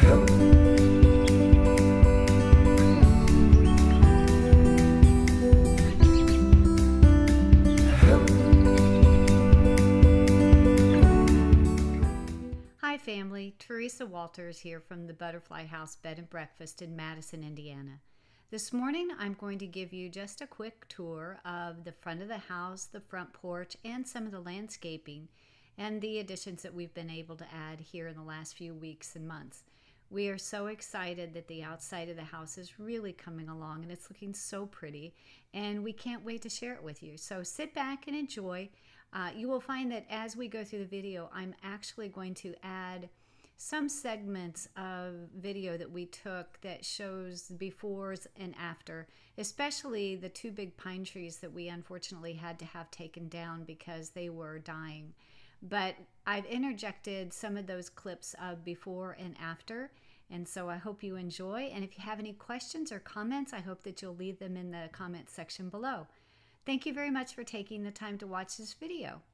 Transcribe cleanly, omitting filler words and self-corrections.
Hi family, Teresa Walters here from the Butterfly House Bed and Breakfast in Madison, Indiana. This morning I'm going to give you just a quick tour of the front of the house, the front porch, and some of the landscaping and the additions that we've been able to add here in the last few weeks and months. We are so excited that the outside of the house is really coming along and it's looking so pretty, and we can't wait to share it with you. So sit back and enjoy. You will find that as we go through the video, I'm actually going to add some segments of video that we took that shows befores and after, especially the two big pine trees that we unfortunately had to have taken down because they were dying. But I've interjected some of those clips of before and after, and so I hope you enjoy. And if you have any questions or comments, I hope that you'll leave them in the comment section below. Thank you very much for taking the time to watch this video.